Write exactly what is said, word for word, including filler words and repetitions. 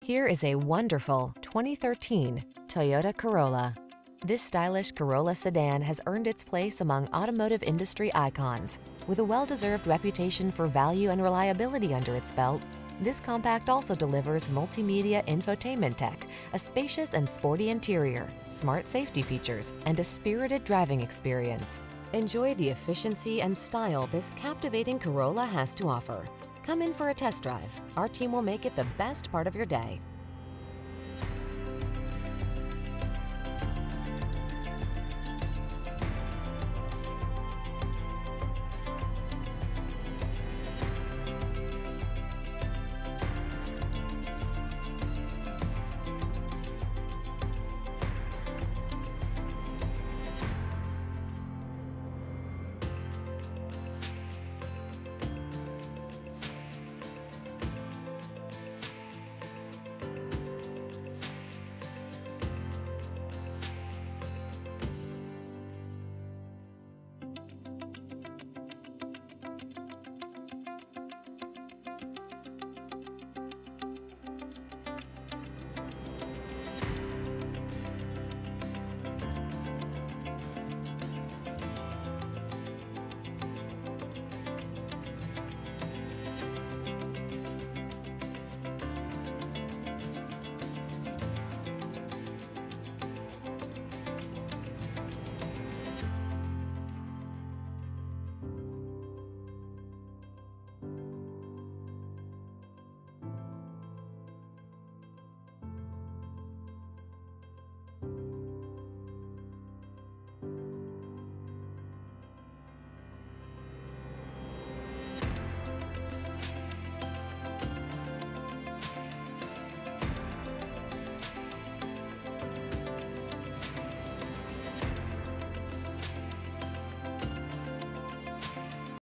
Here is a wonderful twenty thirteen Toyota Corolla. This stylish Corolla sedan has earned its place among automotive industry icons. With a well-deserved reputation for value and reliability under its belt, this compact also delivers multimedia infotainment tech, a spacious and sporty interior, smart safety features, and a spirited driving experience. Enjoy the efficiency and style this captivating Corolla has to offer. Come in for a test drive. Our team will make it the best part of your day.